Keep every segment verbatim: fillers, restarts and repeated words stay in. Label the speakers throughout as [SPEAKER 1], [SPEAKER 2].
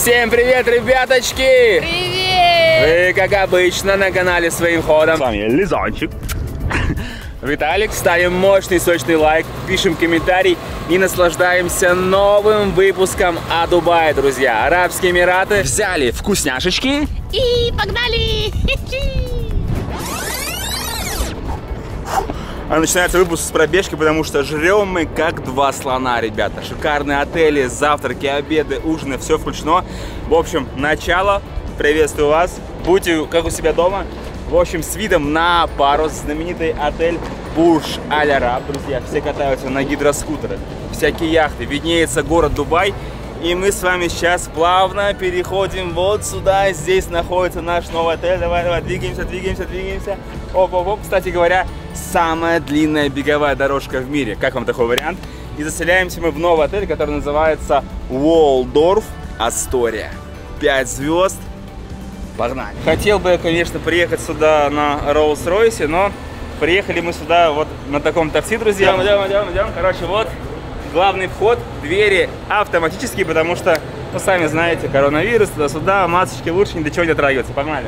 [SPEAKER 1] Всем привет, ребяточки!
[SPEAKER 2] Привет!
[SPEAKER 1] Вы, как обычно, на канале Своим ходом.
[SPEAKER 3] С вами Лизончик.
[SPEAKER 1] Виталик, ставим мощный сочный лайк, пишем комментарий и наслаждаемся новым выпуском о Дубае, друзья. Арабские Эмираты взяли вкусняшечки
[SPEAKER 2] И погнали!
[SPEAKER 3] А начинается выпуск с пробежки, потому что жрем мы как два слона, ребята. Шикарные отели, завтраки, обеды, ужины, все включено. В общем, начало. Приветствую вас. Будьте как у себя дома. В общем, с видом на парус, знаменитый отель Бурдж Аль Араб. Друзья, все катаются на гидроскутерах, всякие яхты. Виднеется город Дубай. И мы с вами сейчас плавно переходим вот сюда. Здесь находится наш новый отель. Давай, давай, двигаемся, двигаемся, двигаемся. Оп, оп, оп. Кстати говоря, самая длинная беговая дорожка в мире. Как вам такой вариант? И заселяемся мы в новый отель, который называется Уолдорф Астория. пять звезд. Погнали. Хотел бы я, конечно, приехать сюда на Роллс-Ройсе, но приехали мы сюда вот на таком такси, друзья. Идем, идем, идем, идем. Короче, вот главный вход. Двери автоматические, потому что, ну, сами знаете, коронавирус, туда-сюда, масочки лучше ни до чего не дотрагиваться. Погнали.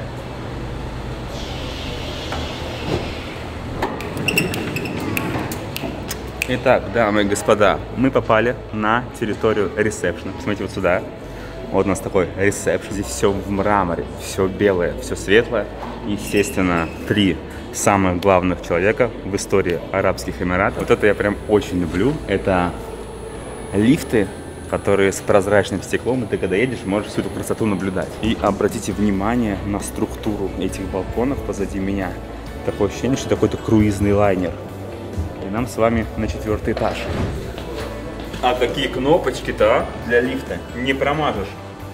[SPEAKER 3] Итак, дамы и господа, мы попали на территорию ресепшена. Посмотрите вот сюда. Вот у нас такой ресепшн. Здесь все в мраморе, все белое, все светлое. Естественно, три самых главных человека в истории Арабских Эмиратов. Вот это я прям очень люблю. Это лифты, которые с прозрачным стеклом, и ты когда едешь, можешь всю эту красоту наблюдать. И обратите внимание на структуру этих балконов позади меня. Такое ощущение, что это какой-то круизный лайнер. И нам с вами на четвертый этаж. А какие кнопочки-то, а? Для лифта. Не промажешь.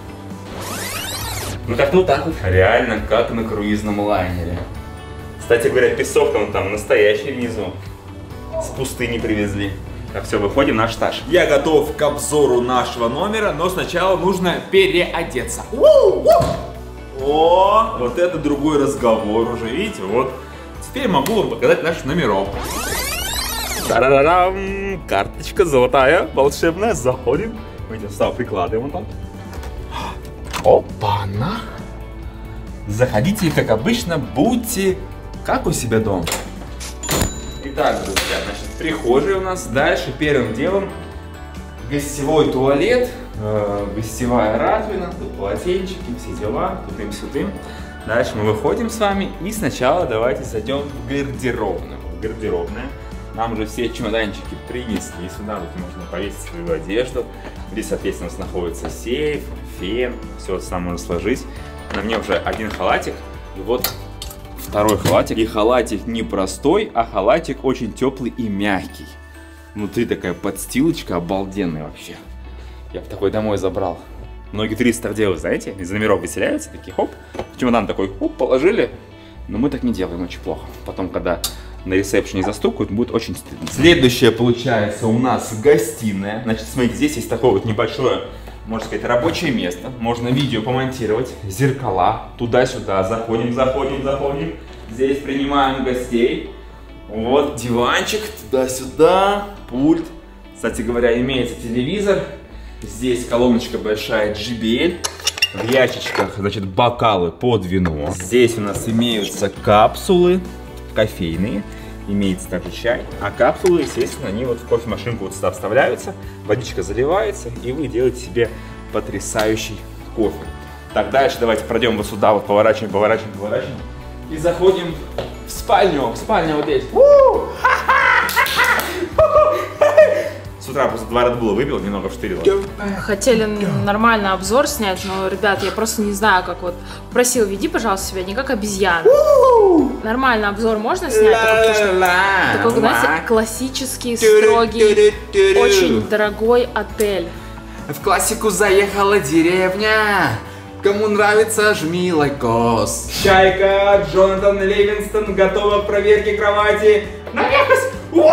[SPEAKER 3] Ну так, ну так вот. Реально, как на круизном лайнере. Кстати говоря, песок там, там настоящий внизу. С пустыни привезли. Так, все, выходим на наш этаж.
[SPEAKER 1] Я готов к обзору нашего номера, но сначала нужно переодеться. О, вот это другой разговор уже, видите, вот. Теперь могу вам показать наш номерок.
[SPEAKER 3] Та-да-да-дам! Карточка золотая, волшебная. Заходим. Мы эти сюда прикладываем вот так.
[SPEAKER 1] Опа-на! Заходите, как обычно, будьте как у себя дома.
[SPEAKER 3] Итак, друзья, значит, прихожая у нас. Дальше первым делом гостевой туалет, э, гостевая раковина, тут полотенчики, все дела, тутым-сюдым. Дальше мы выходим с вами и сначала давайте зайдем в гардеробную. Гардеробная. Нам уже все чемоданчики принесли сюда, тут можно повесить свою одежду. Здесь, соответственно, у нас находится сейф, фен, все это сам можно сложить. На мне уже один халатик, и вот второй халатик. И халатик не простой, а халатик очень теплый и мягкий. Внутри такая подстилочка обалденная вообще. Я бы такой домой забрал. Многие туристы так делают, знаете, из номеров выселяются, такие хоп, в чемодан такой хоп, положили. Но мы так не делаем, очень плохо. Потом, когда на ресепшене застукают, будет очень стыдно. Следующее получается у нас гостиная. Значит, смотрите, здесь есть такое вот небольшое, можно сказать, рабочее место. Можно видео помонтировать, зеркала, туда-сюда, заходим, заходим, заходим. Здесь принимаем гостей. Вот диванчик, туда-сюда, пульт. Кстати говоря, имеется телевизор. Здесь колоночка большая джей би эл. В ящичках, значит, бокалы под вино. Здесь у нас имеются капсулы кофейные, имеется также чай, а капсулы, естественно, они вот в кофемашинку вот сюда вставляются, водичка заливается, и вы делаете себе потрясающий кофе. Так, дальше давайте пройдем вот сюда, вот поворачиваем, поворачиваем, поворачиваем, и заходим в спальню, в спальню вот здесь. С утра просто два Red Bull выпил, немного вштырило.
[SPEAKER 2] Хотели нормально обзор снять, но, ребят, я просто не знаю, как вот... Просил, веди, пожалуйста, себя не как обезьяна. Нормально обзор можно снять? Такой, что, такой, знаете, классический, строгий, очень дорогой отель.
[SPEAKER 1] В классику заехала деревня. Кому нравится, жми лайкос.
[SPEAKER 3] Чайка, Джонатан Ливингстон готова к проверке кровати. Наверхность!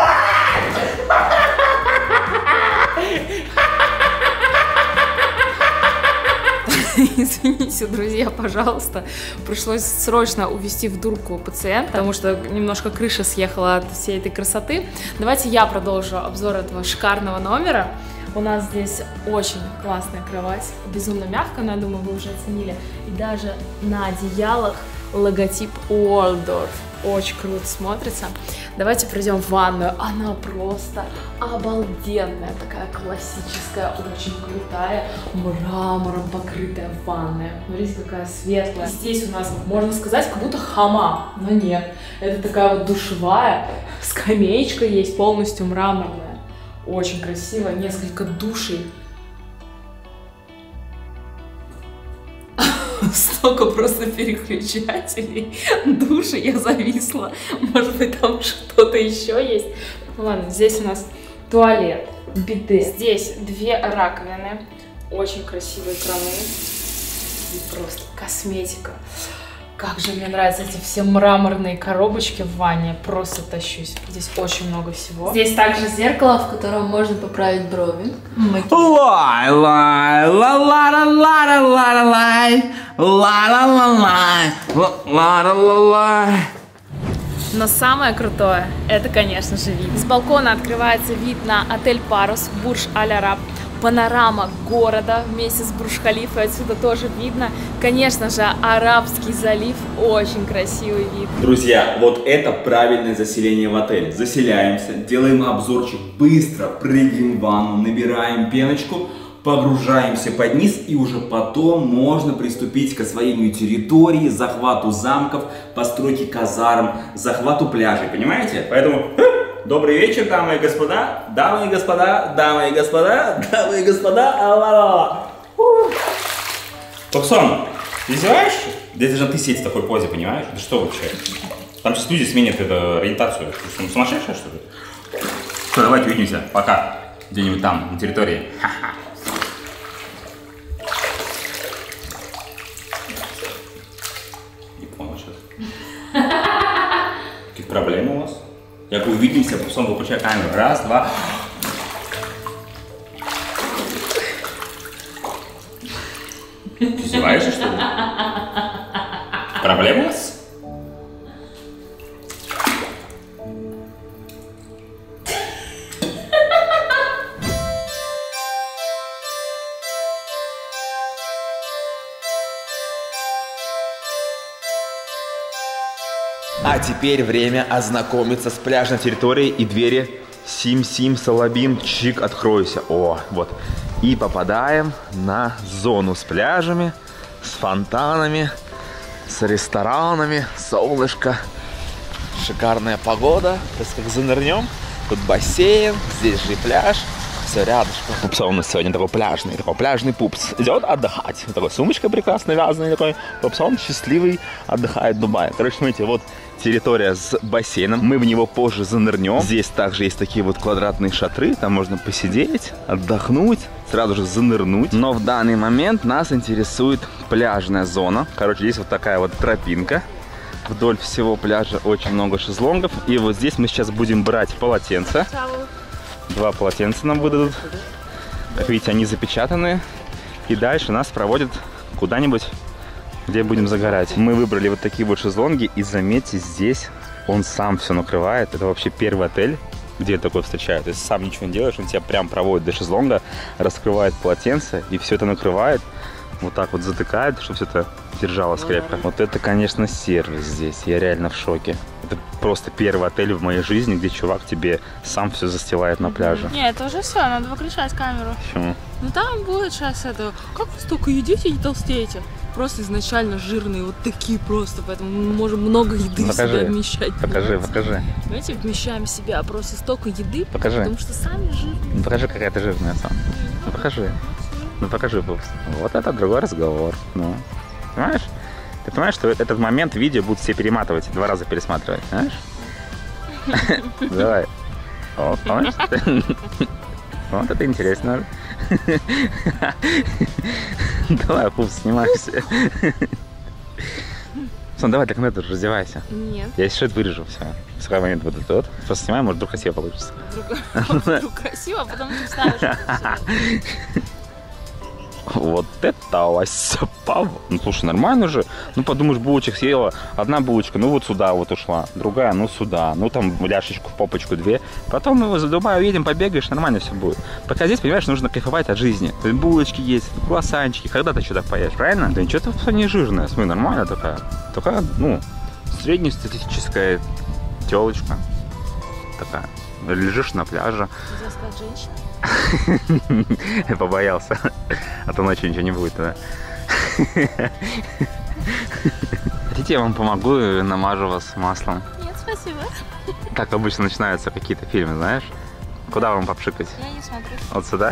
[SPEAKER 2] Извините, друзья, пожалуйста. Пришлось срочно увезти в дурку пациента, потому что немножко крыша съехала от всей этой красоты. Давайте я продолжу обзор этого шикарного номера. У нас здесь очень классная кровать, безумно мягкая, но я думаю, вы уже оценили. И даже на одеялах логотип Waldorf. Очень круто смотрится. Давайте пройдем в ванную. Она просто обалденная, такая классическая, очень крутая, мрамором покрытая ванная. Смотрите, какая светлая. Здесь у нас, можно сказать, как будто хамам, но нет. Это такая вот душевая, скамеечка есть, полностью мраморная. Очень красиво, несколько душей. Столько просто переключателей, души, я зависла. Может быть, там что-то еще есть. Ну ладно, здесь у нас туалет, биде. Здесь две раковины, очень красивые краны. И просто косметика. Как же мне нравятся эти все мраморные коробочки в ванне. Просто тащусь. Здесь очень много всего. Здесь также зеркало, в котором можно поправить брови.
[SPEAKER 1] Лай, лай, ла ла ла ла ла лай, ла ла ла лай, ла ла ла лай.
[SPEAKER 2] Но самое крутое, это, конечно же, вид. С балкона открывается вид на отель Парус, Бурдж Аль-Араб. Панорама города вместе с Бурдж-Халифой отсюда тоже видно. Конечно же, Арабский залив, очень красивый вид.
[SPEAKER 1] Друзья, вот это правильное заселение в отель. Заселяемся, делаем обзорчик быстро, прыгаем в ванну, набираем пеночку, погружаемся под низ, и уже потом можно приступить к освоению территории, захвату замков, постройке казарм, захвату пляжей, понимаете? Поэтому... Добрый вечер, дамы и господа, дамы и господа, дамы и господа, дамы и господа, а-ла-ла-ла. Токсон, ты издеваешься? Да это же ты сидишь в такой позе, понимаешь? Да что вообще? Там сейчас люди сменят эту ориентацию. Ты что, сумасшедшая, что ли? Все, давайте увидимся. Пока. Где-нибудь там, на территории. Ха-ха. Не понял сейчас. Какие проблемы у вас? Як увидимся, потом выключай камеру. Раз, два. Ты издеваешься, что ли? Проблема у вас?
[SPEAKER 3] А теперь время ознакомиться с пляжной территорией и двери. Сим-сим, салабим, чик, откройся. О, вот. И попадаем на зону с пляжами, с фонтанами, с ресторанами, солнышко. Шикарная погода. Сейчас как занырнем. Тут бассейн, здесь же и пляж. Все рядышком. Пупс у нас сегодня такой пляжный, такой пляжный пупс. Идет отдыхать. Такой сумочка прекрасно вязаная, такой пупс, он счастливый, отдыхает в Дубае. Короче, смотрите, вот территория с бассейном. Мы в него позже занырнем. Здесь также есть такие вот квадратные шатры. Там можно посидеть, отдохнуть, сразу же занырнуть. Но в данный момент нас интересует пляжная зона. Короче, здесь вот такая вот тропинка. Вдоль всего пляжа очень много шезлонгов. И вот здесь мы сейчас будем брать полотенца. Два полотенца нам выдадут. Как видите, они запечатанные. И дальше нас проводят куда-нибудь, где будем загорать. Мы выбрали вот такие вот шезлонги. И заметьте, здесь он сам все накрывает. Это вообще первый отель, где такое встречают. Если сам ничего не делаешь, он тебя прям проводит до шезлонга, раскрывает полотенце и все это накрывает. Вот так вот затыкает, чтобы все это держалось крепко. Вот это, конечно, сервис здесь. Я реально в шоке. Это просто первый отель в моей жизни, где чувак тебе сам все застилает на пляже.
[SPEAKER 2] Не, это уже все, надо выключать камеру.
[SPEAKER 3] Почему?
[SPEAKER 2] Ну там будет сейчас это... Как вы столько едите и не толстеете? Просто изначально жирные, вот такие просто, поэтому мы можем много еды в себя вмещать.
[SPEAKER 3] Покажи, покажи.
[SPEAKER 2] Знаете, вмещаем в себя просто столько еды,
[SPEAKER 3] покажи.
[SPEAKER 2] Потому что сами жирные.
[SPEAKER 3] Ну покажи, какая ты жирная сам. Ну покажи. Ну покажи, пупс. Вот это другой разговор. Ну, понимаешь? Ты понимаешь, что этот момент видео будут все перематывать, два раза пересматривать, понимаешь? Давай. О, помнишь? Вот это интересно. Давай, пупс, снимайся. Сон, давай, так на это раздевайся.
[SPEAKER 2] Нет.
[SPEAKER 3] Я сейчас вырежу все. В какой момент вот этот. Просто снимай, может, вдруг красиво получится.
[SPEAKER 2] Вдруг красиво, а потом ты вставишь.
[SPEAKER 3] Вот это Вася Павлов. Ну, слушай, нормально же. Ну, подумаешь, булочек съела. Одна булочка, ну, вот сюда вот ушла. Другая, ну, сюда. Ну, там, ляшечку в попочку две. Потом мы за Дубай уедем, побегаешь, нормально все будет. Пока здесь, понимаешь, нужно кайфовать от жизни. Булочки есть, круассанчики. Когда ты что-то поешь, правильно? Да ничего ты не жирная. Смотри, нормально такая. Такая, ну, среднестатистическая телочка. Такая. Лежишь на пляже.
[SPEAKER 2] Хотела сказать женщина.
[SPEAKER 3] Я побоялся. А то ночью ничего не будет тогда. Хотите, я вам помогу и намажу вас маслом?
[SPEAKER 2] Нет, спасибо.
[SPEAKER 3] Так обычно начинаются какие-то фильмы, знаешь? Куда вам попшикать?
[SPEAKER 2] Я не смотрю.
[SPEAKER 3] Вот сюда?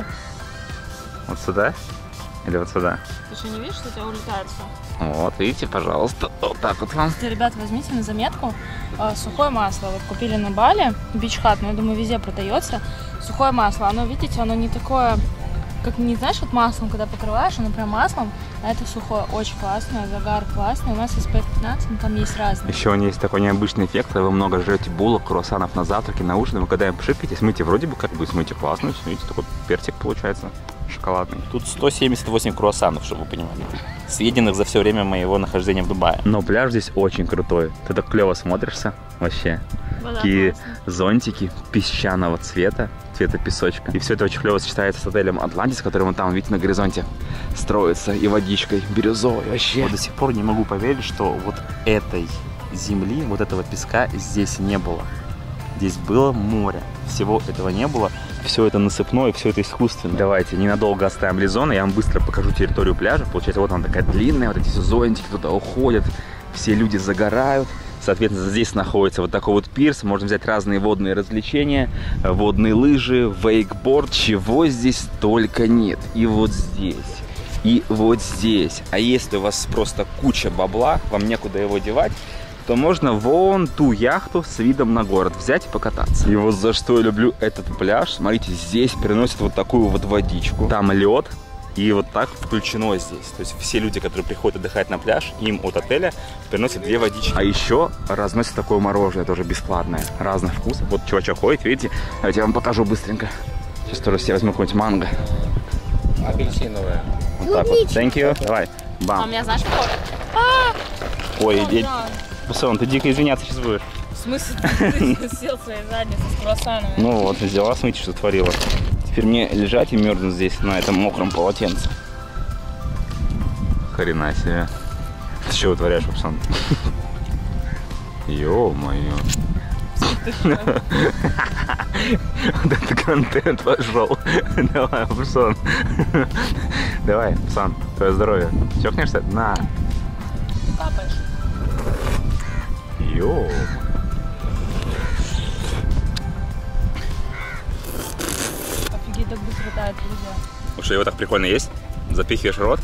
[SPEAKER 3] Вот сюда? Или вот сюда?
[SPEAKER 2] Ты что, не видишь, что у тебя улетает все?
[SPEAKER 3] Вот, видите, пожалуйста. Вот так вот вам.
[SPEAKER 2] Ребят, возьмите на заметку э, сухое масло. Вот купили на Бали, Beach Hut, но я думаю, везде продается. Сухое масло, оно, видите, оно не такое, как, не знаешь, вот маслом, когда покрываешь, оно прям маслом, а это сухое, очень классное, загар классный. У нас эс пэ эф пятнадцать, но там есть разные.
[SPEAKER 3] Еще у него есть такой необычный эффект, когда вы много жрете булок, круассанов на завтраке, на ужин, вы когда им пшикаете, смыть вроде бы как бы смыть классно, видите, такой персик получается. Шоколадный.
[SPEAKER 4] Тут сто семьдесят восемь круассанов, чтобы вы понимали. Съеденных за все время моего нахождения в Дубае.
[SPEAKER 3] Но пляж здесь очень крутой. Ты так клево смотришься вообще.
[SPEAKER 2] Вода
[SPEAKER 3] Такие
[SPEAKER 2] классная.
[SPEAKER 3] зонтики песчаного цвета, цвета песочка. И все это очень клево сочетается с отелем Атлантис, который вон там, видите, на горизонте строится, и водичкой бирюзовой вообще.
[SPEAKER 4] Я до сих пор не могу поверить, что вот этой земли, вот этого песка здесь не было. Здесь было море. Всего этого не было. Все это насыпное, все это искусственно.
[SPEAKER 3] Давайте ненадолго оставим Лизона, я вам быстро покажу территорию пляжа. Получается, вот она такая длинная, вот эти все зонтики туда уходят, все люди загорают. Соответственно, здесь находится вот такой вот пирс, можно взять разные водные развлечения, водные лыжи, вейкборд, чего здесь только нет. И вот здесь, и вот здесь. А если у вас просто куча бабла, вам некуда его девать, то можно вон ту яхту с видом на город взять и покататься. И вот за что я люблю этот пляж. Смотрите, здесь переносят вот такую вот водичку. Там лед. И вот так включено здесь. То есть все люди, которые приходят отдыхать на пляж, им от отеля приносят две водички. А еще разносят такое мороженое, тоже бесплатное. Разных вкусов. Вот чувачок ходит, видите? Давайте я вам покажу быстренько. Сейчас тоже себе возьму какой-нибудь манго.
[SPEAKER 4] Апельсиновая.
[SPEAKER 3] Вот так вот. Thank you. Давай.
[SPEAKER 2] А у
[SPEAKER 3] Бам.
[SPEAKER 2] меня, знаешь, кто?
[SPEAKER 3] Ой, я... Пусон, ты дико извиняться сейчас будешь.
[SPEAKER 2] В смысле, ты сел своей задницей с круассанами?
[SPEAKER 3] Ну вот, взяла, смотрите, что творила. Теперь мне лежать и мерзнуть здесь на этом мокром полотенце. Хрена себе. Ты что вытворяешь, пацан? Ё-моё. Вот это контент пошел. Давай, пацан. Давай, пацан, твое здоровье. Чокнешься? На.
[SPEAKER 2] Капаешь.
[SPEAKER 3] Йоу.
[SPEAKER 2] Офигеть, так быстро тает, друзья.
[SPEAKER 3] Слушай, его так прикольно есть. Запихиваешь в рот.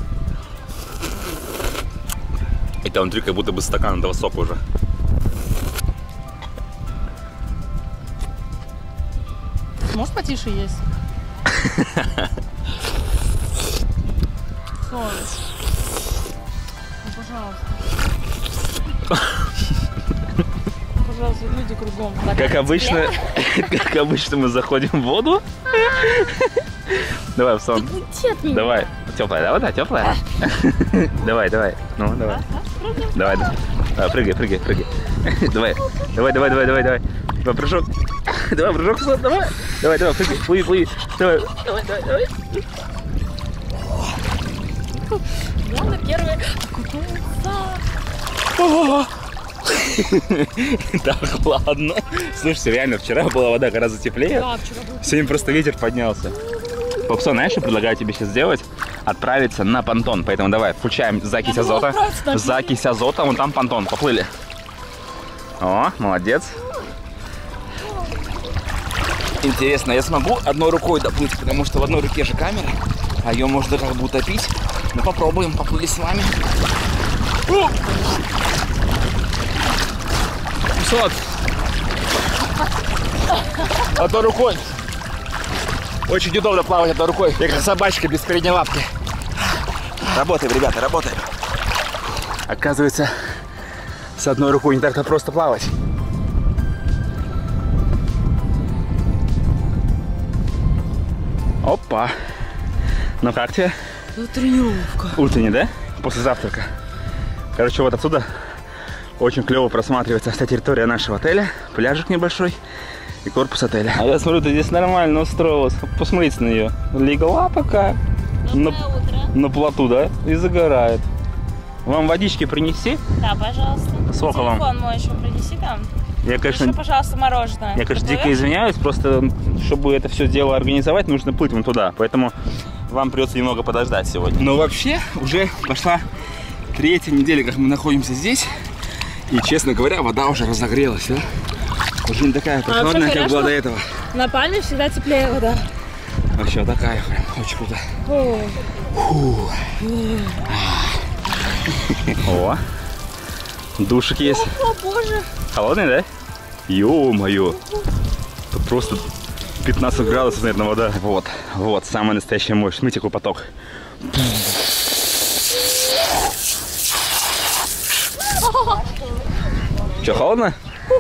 [SPEAKER 3] И там внутри как будто бы стакан этого сока уже.
[SPEAKER 2] Можешь потише есть? Солнце. Ну, пожалуйста. Пожалуйста, люди кругом.
[SPEAKER 3] Как обычно, как обычно мы заходим в воду. Давай, Псан. Давай. Теплая, да, вода? Теплая? Давай, давай. Ну, давай. Давай, давай. Прыгай, прыгай, прыгай. Давай. Давай, давай, давай, давай, давай. Давай, прыжок. Давай, прыжок, Псан, давай. Давай, давай, прыгай, плыви, плыви. Давай, давай, давай, давай.
[SPEAKER 2] Ладно, первый окунуться.
[SPEAKER 3] Так, ладно. Слушайте, реально, вчера была вода гораздо теплее.
[SPEAKER 2] Да, вчера был.
[SPEAKER 3] Сегодня просто ветер поднялся. Попсон, знаешь, что предлагаю тебе сейчас сделать? Отправиться на понтон. Поэтому давай, включаем закись
[SPEAKER 2] Я
[SPEAKER 3] азота.
[SPEAKER 2] думала, отправиться на
[SPEAKER 3] Закись азота, вон там понтон. Поплыли. О, молодец. Интересно, я смогу одной рукой доплыть, потому что в одной руке же камера, а ее можно как бы утопить. Ну попробуем, поплыли с вами. Пятьсот. Одной рукой. Очень удобно плавать одной рукой. Я как собачка без передней лапки. Работаем, ребята, работаем. Оказывается, с одной рукой не так-то просто плавать. Опа. Ну как тебе?
[SPEAKER 2] Это тренировка.
[SPEAKER 4] Утренний, да? После завтрака. Короче, вот отсюда очень клево просматривается вся территория нашего отеля. Пляжик небольшой и корпус отеля. А я смотрю, ты здесь нормально устроилась. Посмотрите на нее. Легла пока на, на плоту, да? И загорает. Вам водички принести?
[SPEAKER 5] Да, пожалуйста.
[SPEAKER 4] Сколько вам?
[SPEAKER 5] Телефон мой еще принеси там.
[SPEAKER 4] Я, конечно,
[SPEAKER 5] еще, пожалуйста, мороженое.
[SPEAKER 4] Я, конечно,
[SPEAKER 5] Ты
[SPEAKER 4] дико
[SPEAKER 5] будешь?
[SPEAKER 4] извиняюсь, просто чтобы это все дело организовать, нужно плыть вон туда. Поэтому вам придется немного подождать сегодня. Но вообще уже пошла третья неделя, как мы находимся здесь. И, честно говоря, вода уже разогрелась, да? Уже не такая прохладная,
[SPEAKER 5] вообще,
[SPEAKER 4] как была
[SPEAKER 5] конечно,
[SPEAKER 4] до этого.
[SPEAKER 5] На Пальме всегда теплее вода.
[SPEAKER 4] Вообще такая прям, очень круто. О, душик есть.
[SPEAKER 5] О, боже.
[SPEAKER 4] Холодный, да? Ё-моё. Тут просто пятнадцать градусов, наверное, вода. Вот, вот, самая настоящая мощь. Смотрите, какой поток. Че, холодно?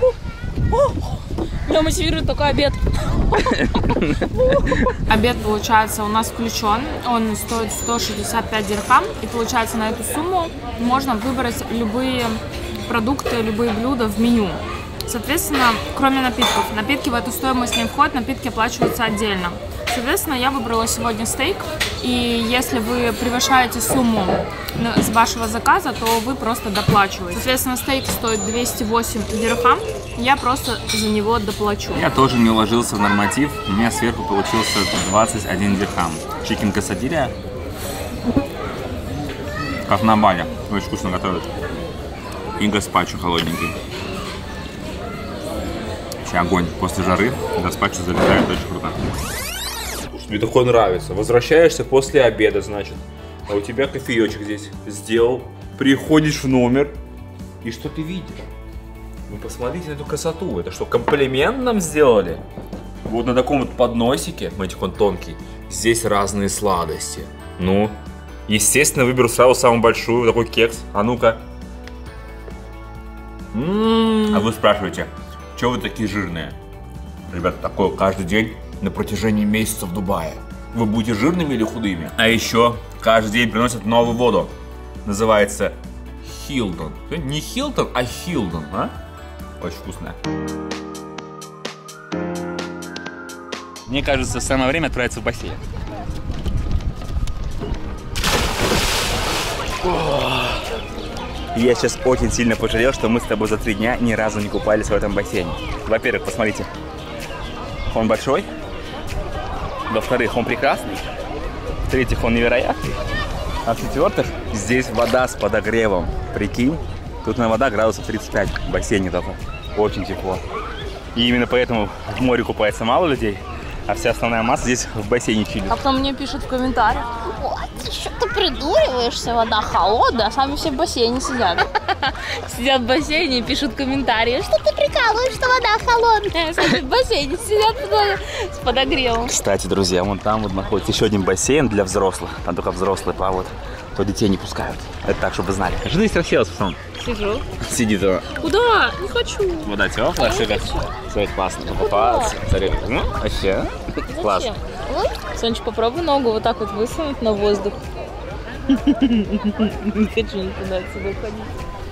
[SPEAKER 5] Меня мотивирует только обед.
[SPEAKER 2] Обед, получается, у нас включен. Он стоит сто шестьдесят пять дирхам. И, получается, на эту сумму можно выбрать любые продукты, любые блюда в меню. Соответственно, кроме напитков. Напитки в эту стоимость не входят, напитки оплачиваются отдельно. Соответственно, я выбрала сегодня стейк. И если вы превышаете сумму с вашего заказа, то вы просто доплачиваете. Соответственно, стейк стоит двести восемь дирхам. Я просто за него доплачу.
[SPEAKER 3] Я тоже не уложился в норматив. У меня сверху получился двадцать один дирхам. Чикен касадирия. Как на Бали. Очень вкусно готовят. И гаспачо холодненький. Вообще огонь. После жары гаспачо залетает, очень круто. Мне такое нравится. Возвращаешься после обеда, значит. А у тебя кофеечек здесь сделал. Приходишь в номер. И что ты видишь? Вы посмотрите на эту красоту. Это что, комплимент нам сделали? Вот на таком вот подносике, смотрите, он тонкий. Здесь разные сладости. Ну, естественно, выберу сразу самую большую, такой кекс. А ну-ка. М-м-м. А вы спрашиваете, что вы такие жирные? Ребята, такое каждый день на протяжении месяца в Дубае. Вы будете жирными или худыми? А еще каждый день приносят новую воду. Называется Хилтон. Не Хилтон, а Хилтон, а? Очень вкусная.
[SPEAKER 4] Мне кажется, самое время отправиться в бассейн. Я сейчас очень сильно пожалел, что мы с тобой за три дня ни разу не купались в этом бассейне. Во-первых, посмотрите, он большой. Во-вторых, он прекрасный. В-третьих, он невероятный. А в-четвертых, здесь вода с подогревом. Прикинь, тут на вода градусов тридцать пять в бассейне только. Очень тепло. И именно поэтому в море купается мало людей, а вся основная масса здесь в бассейне чилит.
[SPEAKER 5] А потом мне пишут в комментариях: вот, ты что-то придуриваешься, вода холодная, а сами все в бассейне сидят. Сидят в бассейне и пишут комментарии: что ты прикалываешь, что вода холодная, сами в бассейне сидят с подогревом.
[SPEAKER 4] Кстати, друзья, вон там вот находится еще один бассейн для взрослых. Там только взрослые плавают, то детей не пускают. Это так, чтобы вы знали. Что ты здесь расселась, пацан?
[SPEAKER 5] Сижу.
[SPEAKER 4] Сидит она.
[SPEAKER 5] Куда? Не хочу.
[SPEAKER 4] Вода теплая, все как. Все классно. Покупаться. Смотри, ну, вообще. Классно.
[SPEAKER 5] Сонечка, попробуй ногу вот так вот высунуть на воздух. Не хочу никуда отсюда ходить.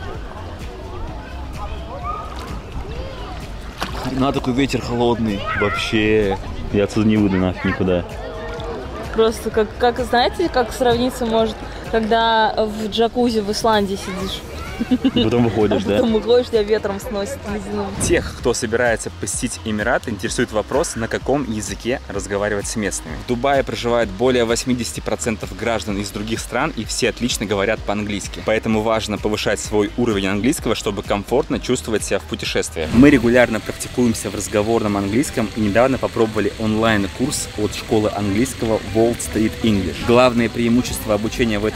[SPEAKER 4] На такой ветер холодный. Вообще. Я отсюда не выйду нафиг никуда.
[SPEAKER 5] Просто как, как, знаете, как сравниться может, когда в джакузи в Исландии сидишь.
[SPEAKER 4] Потом выходишь,
[SPEAKER 5] а
[SPEAKER 4] да?
[SPEAKER 5] потом выходишь, тебя ветром сносит ледяным.
[SPEAKER 4] Тех, кто собирается посетить Эмират, интересует вопрос, на каком языке разговаривать с местными. В Дубае проживает более восемьдесят процентов граждан из других стран, и все отлично говорят по-английски. Поэтому важно повышать свой уровень английского, чтобы комфортно чувствовать себя в путешествии. Мы регулярно практикуемся в разговорном английском и недавно попробовали онлайн-курс от школы английского Wall Street English. Главное преимущество обучения в этой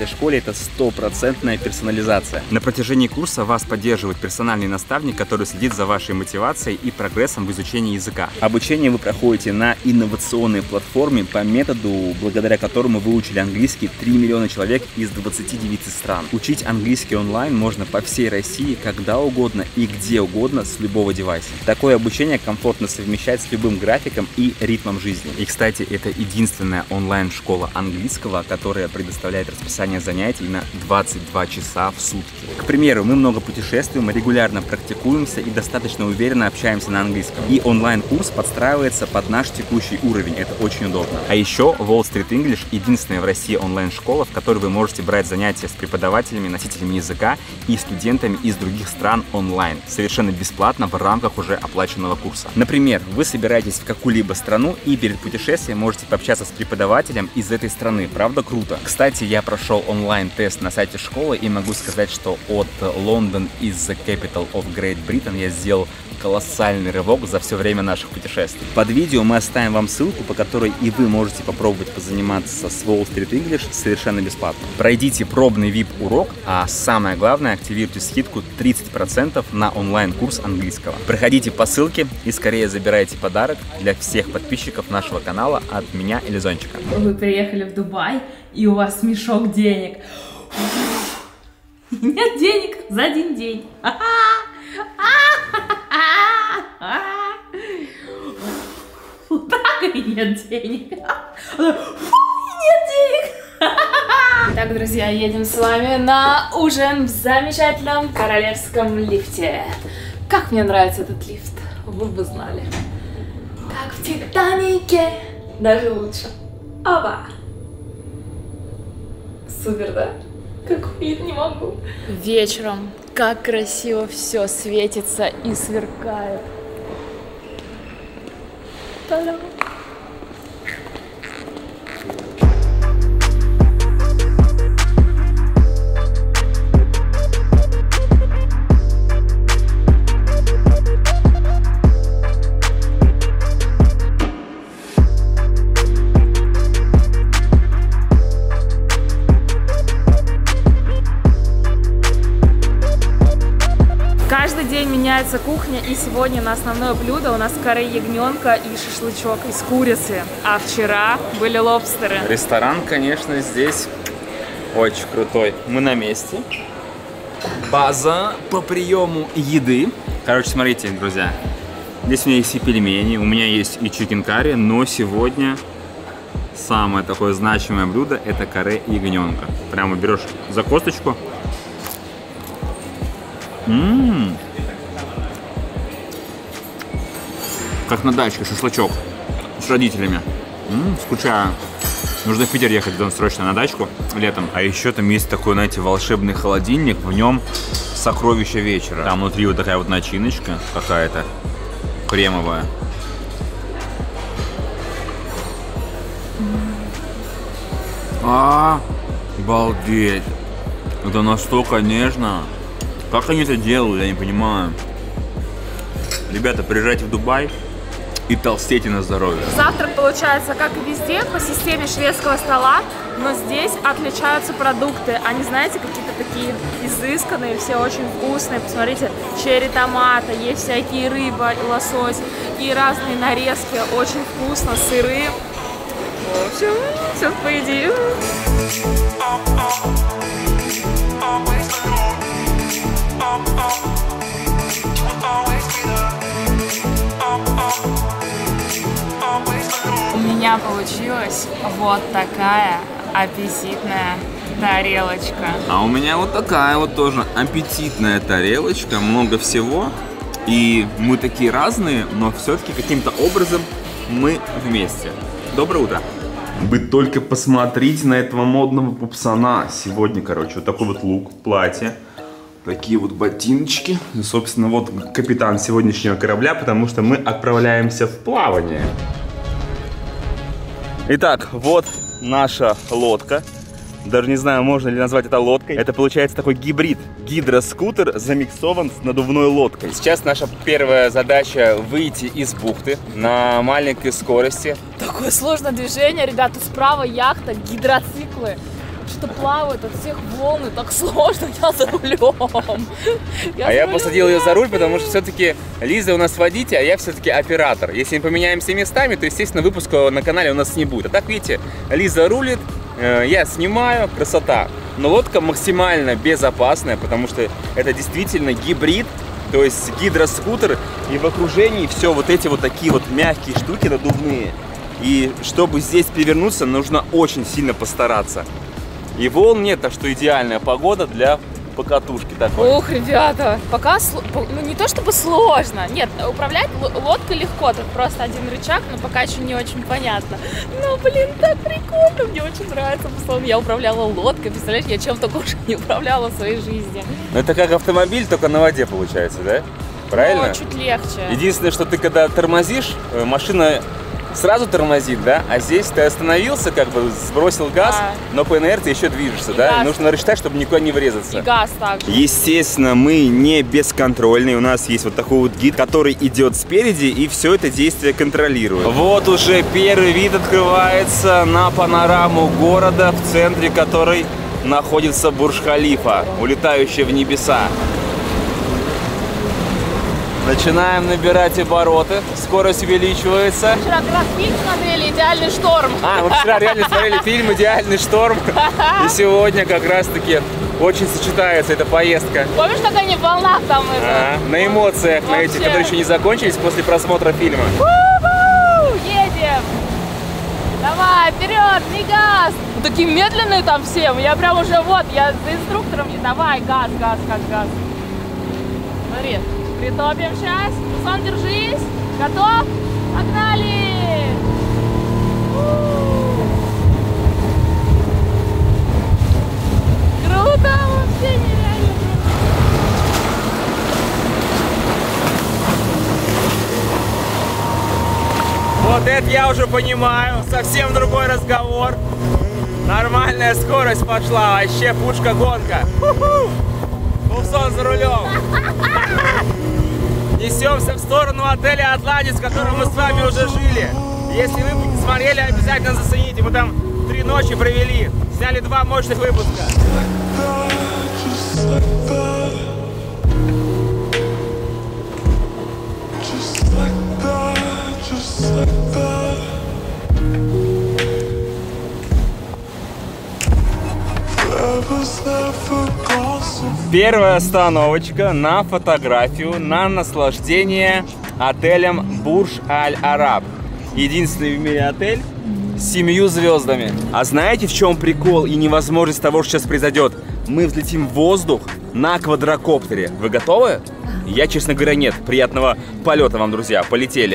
[SPEAKER 4] этой школе, это стопроцентная персонализация. На протяжении курса вас поддерживает персональный наставник, который следит за вашей мотивацией и прогрессом в изучении языка. Обучение вы проходите на инновационной платформе по методу, благодаря которому выучили английский три миллиона человек из двадцати девяти стран. Учить английский онлайн можно по всей России, когда угодно и где угодно с любого девайса. Такое обучение комфортно совмещать с любым графиком и ритмом жизни. И, кстати, это единственная онлайн-школа английского, которая предоставляет расписание занятий на двадцать два часа в сутки. К примеру, мы много путешествуем, регулярно практикуемся и достаточно уверенно общаемся на английском. И онлайн-курс подстраивается под наш текущий уровень. Это очень удобно. А еще Wall Street English — единственная в России онлайн-школа, в которой вы можете брать занятия с преподавателями, носителями языка и студентами из других стран онлайн, совершенно бесплатно в рамках уже оплаченного курса. Например, вы собираетесь в какую-либо страну и перед путешествием можете пообщаться с преподавателем из этой страны. Правда, круто? Кстати, я прошел онлайн-тест на сайте школы и могу сказать, что от London is the capital of Great Britain я сделал колоссальный рывок за все время наших путешествий. Под видео мы оставим вам ссылку, по которой и вы можете попробовать позаниматься с Wall Street English совершенно бесплатно. Пройдите пробный ви ай пи-урок, а самое главное, активируйте скидку тридцать процентов на онлайн-курс английского. Проходите по ссылке и скорее забирайте подарок для всех подписчиков нашего канала от меня и Лизончика.
[SPEAKER 2] Вы приехали в Дубай, и у вас мешок денег. Нет денег за один день. Вот так и нет денег. Нет денег. Итак, друзья, едем с вами на ужин в замечательном королевском лифте. Как мне нравится этот лифт, вы бы знали. Как в Титанике, даже лучше. Оба. Супер, да? Какой вид, не могу. Вечером как красиво все светится и сверкает. Та-дам! Каждый день меняется кухня, и сегодня на основное блюдо у нас каре ягненка и шашлычок из курицы, а вчера были лобстеры.
[SPEAKER 4] Ресторан, конечно, здесь очень крутой. Мы на месте. База по приему еды. Короче, смотрите, друзья, здесь у меня есть и пельмени, у меня есть и чикен карри, но сегодня самое такое значимое блюдо — это каре ягненка. Прямо берешь за косточку. Ммм, как на дачке шашлычок с родителями. Ммм, скучаю. Нужно в Питер ехать срочно на дачку летом. А еще там есть такой, знаете, волшебный холодильник. В нем сокровища вечера. Там внутри вот такая вот начиночка какая-то кремовая. А, обалдеть. Это настолько нежно. Как они это делают, я не понимаю. Ребята, приезжайте в Дубай и толстейте на здоровье.
[SPEAKER 2] Завтрак получается, как и везде, по системе шведского стола, но здесь отличаются продукты. Они, знаете, какие-то такие изысканные, все очень вкусные. Посмотрите, черри томата, есть всякие рыба и лосось, и разные нарезки, очень вкусно, сыры. В общем, сейчас поедим. У меня получилась вот такая аппетитная тарелочка.
[SPEAKER 4] А у меня вот такая вот тоже аппетитная тарелочка, много всего. И мы такие разные, но все-таки каким-то образом мы вместе. Доброе утро. Вы только посмотрите на этого модного пупсана. Сегодня, короче, вот такой вот лук, платье. Такие вот ботиночки. И, собственно, вот капитан сегодняшнего корабля, потому что мы отправляемся в плавание. Итак, вот наша лодка. Даже не знаю, можно ли назвать это лодкой. Это получается такой гибрид. Гидроскутер замиксован с надувной лодкой. Сейчас наша первая задача — выйти из бухты на маленькой скорости.
[SPEAKER 2] Такое сложное движение, ребята. Справа яхта, гидроциклы. что-то плавает от всех волн, и так сложно, я за рулем. Я
[SPEAKER 3] а
[SPEAKER 2] за
[SPEAKER 3] я
[SPEAKER 2] рулем.
[SPEAKER 3] посадил ее за руль, потому что все-таки Лиза у нас водитель, а я все-таки оператор. Если мы поменяемся местами, то, естественно, выпуска на канале у нас не будет. А так, видите, Лиза рулит, э, я снимаю, красота. Но лодка максимально безопасная, потому что это действительно гибрид, то есть гидроскутер, и в окружении все вот эти вот такие вот мягкие штуки надувные. И чтобы здесь перевернуться, нужно очень сильно постараться. И волн нет, так что идеальная погода для покатушки такой.
[SPEAKER 2] Ух, ребята, пока, ну не то чтобы сложно, нет, управлять лодкой легко, тут просто один рычаг, но пока еще не очень понятно. Но, блин, так прикольно, мне очень нравится, условно, я управляла лодкой, представляешь, я чем только уже не управляла в своей жизни.
[SPEAKER 3] Ну это как автомобиль, только на воде получается, да? Правильно?
[SPEAKER 2] Ну, чуть легче.
[SPEAKER 3] Единственное, что ты когда тормозишь, машина сразу тормозит, да? А здесь ты остановился, как бы сбросил газ,
[SPEAKER 2] да.
[SPEAKER 3] но по инерции еще движешься,
[SPEAKER 2] И
[SPEAKER 3] да?
[SPEAKER 2] газ.
[SPEAKER 3] И нужно рассчитать, чтобы никуда не врезаться.
[SPEAKER 2] И газ также.
[SPEAKER 3] Естественно, мы не бесконтрольные. У нас есть вот такой вот гид, который идет спереди и все это действие контролирует. Вот уже первый вид открывается на панораму города, в центре которой находится Бурдж-Халифа, улетающая в небеса. Начинаем набирать обороты, скорость увеличивается.
[SPEAKER 2] Вчера как раз фильм смотрели «Идеальный шторм».
[SPEAKER 3] А, мы вчера реально смотрели фильм «Идеальный шторм». И сегодня как раз-таки очень сочетается эта поездка.
[SPEAKER 2] Помнишь, как они в волнах там это?
[SPEAKER 3] А, на эмоциях, на этих,
[SPEAKER 2] Вообще.
[SPEAKER 3] которые еще не закончились после просмотра фильма.
[SPEAKER 2] У-ху! Едем! Давай, вперед, не газ! Ну, такие медленные там все. Я прям уже вот, я за инструктором. Давай, газ, газ, как газ. Смотри, притопим сейчас. Руслан, держись. Готов? Погнали! У-у-у. Круто, вообще нереально.
[SPEAKER 3] Вот это я уже понимаю, совсем другой разговор. Нормальная скорость пошла, вообще пушка-гонка. Пулсон за рулем. Несемся в сторону отеля «Атлантис», в котором мы с вами уже жили. Если вы не смотрели, обязательно зацените. Мы там три ночи провели, сняли два мощных выпуска. Первая остановочка на фотографию, на наслаждение отелем Бурдж-Аль-Араб. Единственный в мире отель с семью звездами. А знаете, в чем прикол и невозможность того, что сейчас произойдет? Мы взлетим в воздух на квадрокоптере. Вы готовы? Я, честно говоря, нет. Приятного полета вам, друзья. Полетели.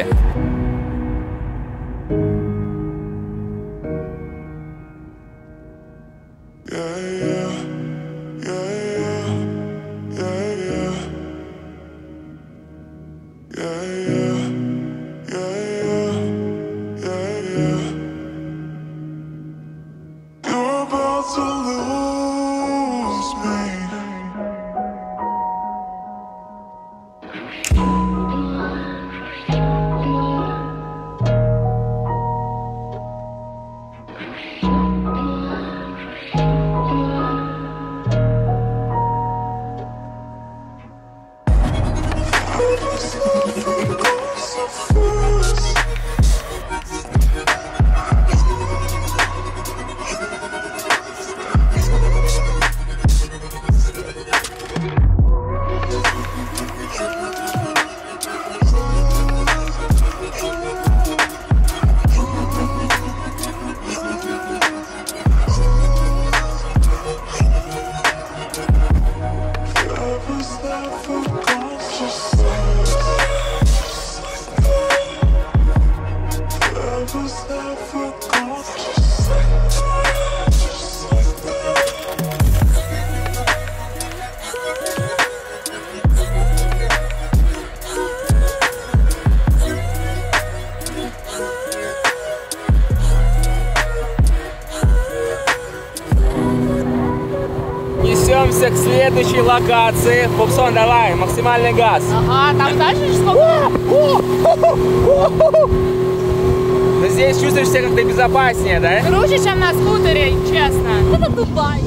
[SPEAKER 3] Несемся к следующей локации. Пупсон, давай, максимальный газ.
[SPEAKER 2] Ага, там дальше сколько?
[SPEAKER 3] Но здесь чувствуешь себя как-то безопаснее, да?
[SPEAKER 2] Круче, чем на скутере, честно.
[SPEAKER 5] Это Дубай.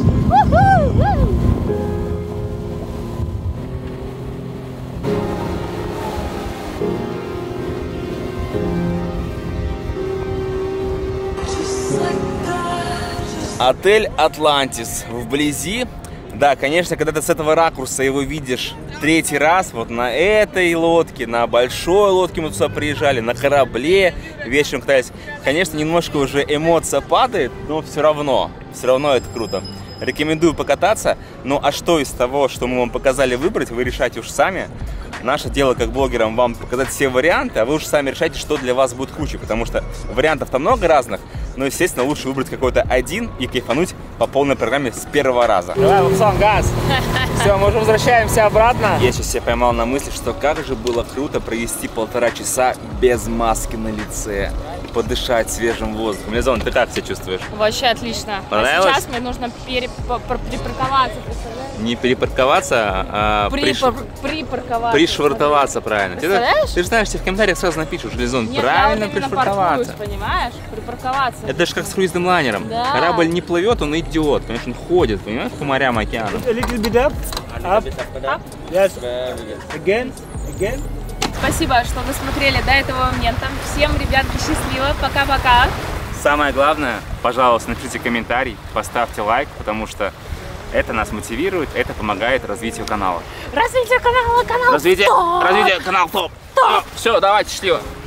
[SPEAKER 3] Отель Атлантис вблизи. Да, конечно, когда ты с этого ракурса его видишь третий раз, вот на этой лодке, на большой лодке мы туда приезжали, на корабле вечером катались, конечно, немножко уже эмоция падает, но все равно, все равно это круто. Рекомендую покататься, ну а что из того, что мы вам показали, выбрать, вы решайте уж сами. Наше дело как блогерам вам показать все варианты, а вы уж сами решайте, что для вас будет круче, потому что вариантов-то много разных, но, естественно, лучше выбрать какой-то один и кайфануть по полной программе с первого раза. Давай, Лапсон, газ! Все, мы уже возвращаемся обратно. Я сейчас себя поймал на мысли, что как же было круто провести полтора часа без маски на лице, подышать свежим воздухом. Лизон, ты как себя чувствуешь?
[SPEAKER 2] Вообще отлично. А сейчас мне нужно пере... перепарковаться, представляешь?
[SPEAKER 3] Не перепарковаться, а
[SPEAKER 2] При...
[SPEAKER 3] приш...
[SPEAKER 2] припарковаться.
[SPEAKER 3] Пришвартоваться, правильно. Ты, ты же знаешь, тебе в комментариях сразу напишут, Лизон,
[SPEAKER 2] Нет,
[SPEAKER 3] правильно
[SPEAKER 2] я вот
[SPEAKER 3] пришвартоваться.
[SPEAKER 2] Понимаешь? Припарковаться.
[SPEAKER 3] Это же как с круизным лайнером.
[SPEAKER 2] Да.
[SPEAKER 3] Корабль не плывет, он идет, понимаешь, он ходит, понимаешь, по морям, океанам.
[SPEAKER 6] A little bit up. Up.
[SPEAKER 2] Up.
[SPEAKER 6] Yes. Again. Again.
[SPEAKER 2] Спасибо, что вы смотрели до этого момента. Всем, ребятки, счастливо. Пока-пока.
[SPEAKER 3] Самое главное, пожалуйста, напишите комментарий, поставьте лайк, потому что это нас мотивирует, это помогает развитию канала.
[SPEAKER 2] Развитие канала, канал
[SPEAKER 3] Развитие,
[SPEAKER 2] топ!
[SPEAKER 3] развитие канал топ. Все, давайте, счастливо.